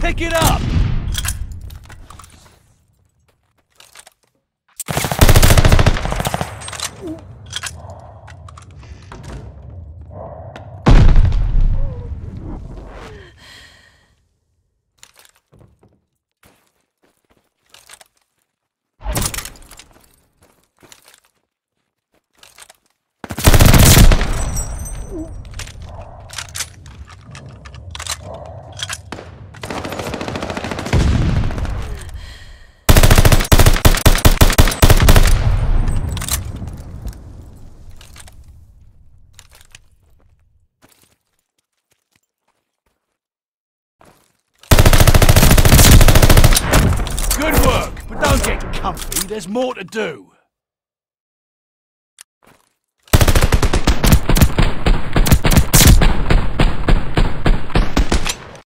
Pick it up! Good work, but don't get comfy, there's more to do.